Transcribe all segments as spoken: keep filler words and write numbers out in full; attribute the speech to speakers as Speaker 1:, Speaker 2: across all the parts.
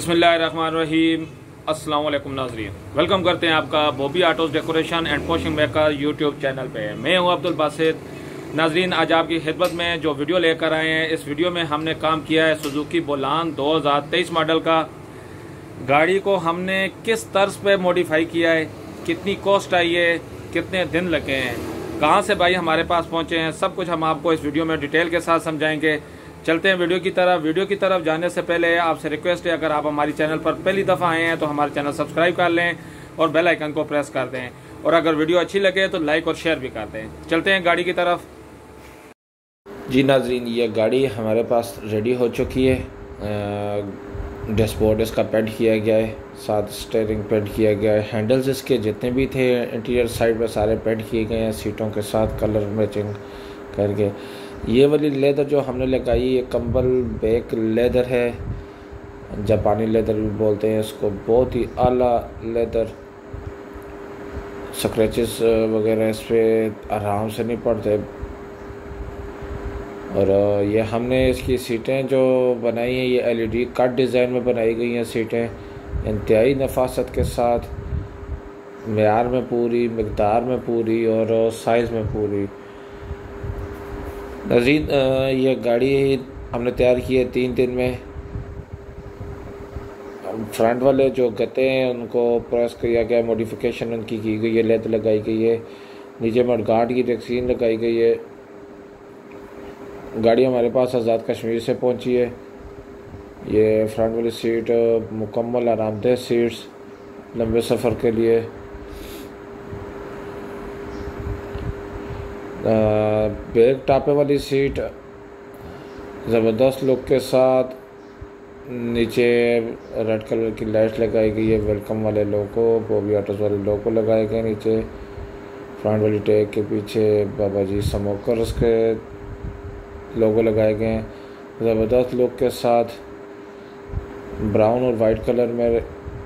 Speaker 1: बिस्मिल्लाहिर्रहमानिर्रहीम। अस्सलाम वालेकुम नाज़रीन, वेलकम करते हैं आपका Bobby Autos decoration and polishing maker YouTube channel पे। मैं हूं अब्दुल बासित। नाज़रीन, आज आपकी खिदमत में जो वीडियो लेकर आए हैं, इस वीडियो में हमने काम किया है सुजुकी बोलान दो हज़ार तेईस मॉडल का। गाड़ी को हमने किस तर्ज पे मॉडिफाई किया है, कितनी कॉस्ट आई है, कितने दिन लगे हैं, कहाँ से भाई हमारे पास पहुँचे हैं, सब कुछ हम आपको इस वीडियो में डिटेल के साथ समझाएंगे। चलते हैं वीडियो की तरफ। वीडियो की तरफ जाने से पहले आपसे रिक्वेस्ट है, अगर आप हमारी चैनल पर पहली दफ़ा आए हैं तो हमारे चैनल सब्सक्राइब कर लें और बेल आइकन को प्रेस कर दें, और अगर वीडियो अच्छी लगे तो लाइक और शेयर भी कर दें। चलते हैं गाड़ी की तरफ।
Speaker 2: जी नाज़रीन, ये गाड़ी हमारे पास रेडी हो चुकी है। डैशबोर्ड इसका पेंट किया गया है, साथ स्टीयरिंग पेंट किया गया है। हैंडल्स इसके जितने भी थे इंटीरियर साइड में सारे पेंट किए गए हैं, सीटों के साथ कलर मैचिंग करके। ये वाली लेदर जो हमने लगाई, ये कंबल बैक लेदर है, जापानी लेदर भी बोलते हैं इसको। बहुत ही आला लेदर, स्क्रैचेस वगैरह इस पर आराम से नहीं पड़ते। और ये हमने इसकी सीटें जो बनाई हैं, ये एलईडी कट डिज़ाइन में बनाई गई हैं सीटें, इंतहाई नफासत के साथ, मेयार में पूरी, मकदार में पूरी और साइज़ में पूरी। नाज़रीन, ये गाड़ी हमने तैयार की है तीन दिन में। फ्रंट वाले जो गते हैं उनको प्रेस किया गया, मॉडिफिकेशन उनकी की गई है, लेद लगाई गई है, नीचे मडगार्ड की रेक्सीन लगाई गई है। गाड़ी हमारे पास आज़ाद कश्मीर से पहुंची है। ये फ्रंट वाली सीट मुकम्मल आरामदेह सीट्स लंबे सफ़र के लिए। बैक टापे वाली सीट ज़बरदस्त लुक के साथ, नीचे रेड कलर की लाइट लगाई गई है, वेलकम वाले लोगो, बॉबी ऑटोज़ वाले लोगो लगाए गए नीचे। फ्रंट वाली टैग के पीछे बाबा जी स्मोकर्स के लोगो लगाए गए हैं, ज़बरदस्त लुक के साथ। ब्राउन और वाइट कलर में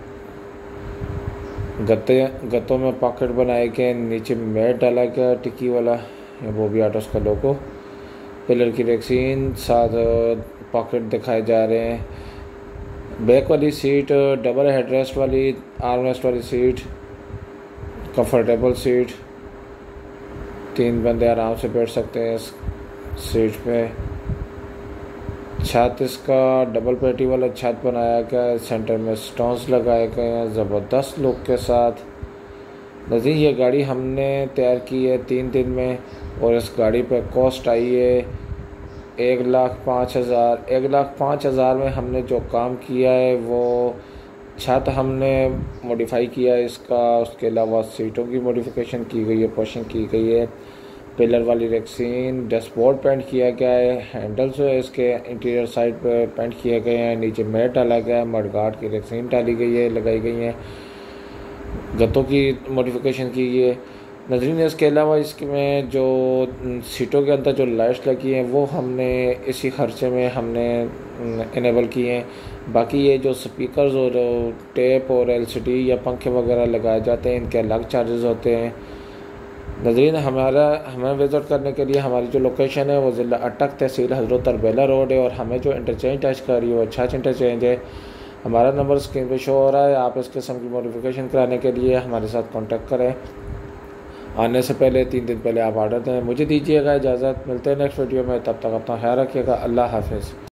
Speaker 2: गत्ते गत्तों में पॉकेट बनाए गए, नीचे मैट डाला गया टिक्की वाला, बॉबी ऑटोज़ का लोगो। पिलर की रेक्सीन, साथ पॉकेट दिखाए जा रहे हैं। बैक वाली सीट डबल हेडरेस्ट वाली, आर्मरेस्ट वाली सीट, कंफर्टेबल सीट, तीन बंदे आराम से बैठ सकते हैं इस सीट पे। छत इसका डबल पेटी वाला छत बनाया गया है, सेंटर में स्टोन्स लगाए गए हैं ज़बरदस्त लुक के साथ। नज़ीर, ये गाड़ी हमने तैयार की है तीन दिन में, और इस गाड़ी पे कॉस्ट आई है एक लाख पाँच हज़ार एक लाख पाँच हज़ार में हमने जो काम किया है वो छत हमने मॉडिफाई किया है इसका, उसके अलावा सीटों की मॉडिफिकेशन की गई है, पोशिंग की गई है, पिलर वाली रेक्सीन, डैशबोर्ड पेंट किया गया है, हैंडल्स जो है इसके इंटीरियर साइड पे पेंट किए गए हैं, नीचे मैट डाला गया है, मडगार्ड की रेक्सीन डाली गई है, लगाई गई हैं, गत्तों की मॉडिफिकेशन की गई है। नज़रीन, इसके अलावा इसमें जो सीटों के अंदर जो लाइट्स लगी हैं वो हमने इसी खर्चे में हमने इनेबल किए हैं। बाकी ये जो स्पीकर्स और टेप और एलसीडी या पंखे वगैरह लगाए जाते हैं, इनके अलग चार्जेस होते हैं। नज़रीन, हमारा हमें विज़िट करने के लिए हमारी जो लोकेशन है वो ज़िला अटक, तहसील हज़रत तरबेला रोड है, और हमें जो इंटरचेंज टच कर रही है वो अच्छा इंटरचेंज है। हमारा नंबर स्क्रीन पे शो हो रहा है। आप इस किस्म की मॉडिफिकेशन कराने के लिए हमारे साथ कांटेक्ट करें। आने से पहले तीन दिन पहले आप ऑर्डर दें। मुझे दीजिएगा इजाज़त, मिलते हैं नेक्स्ट वीडियो में, तब तक अपना ख्याल रखिएगा। अल्लाह हाफ़िज़।